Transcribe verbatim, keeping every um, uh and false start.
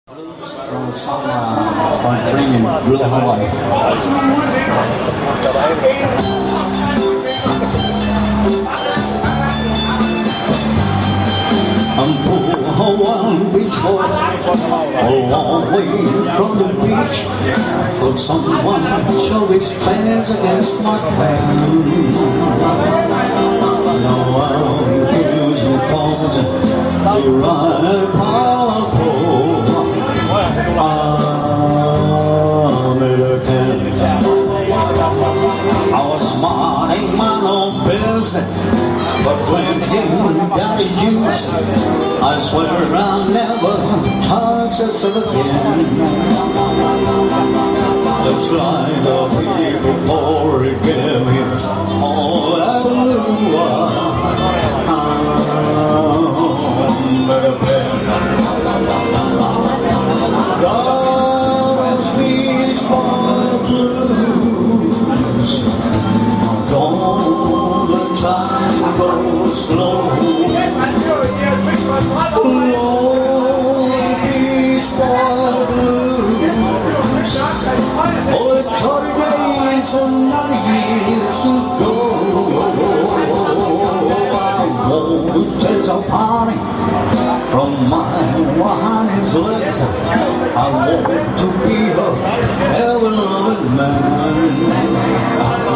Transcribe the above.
From a song uh, from Bringing Blue Hawaii. I'm poor Hawaiian beach boy, a long way from the beach. Could someone show his hands against my hand? No one gives you pause, you ride powerful. American. I was minding my own business, but when you got a juice, I swear I'll never touch a sip again. Just like the people forgive me all I do. Those beach boy blues, don't the time goes slow. Lonely beach boy blues, oh, thirty days and nine years ago. I won't take a party from my Wahani's lips. I want to be a ever-loving man.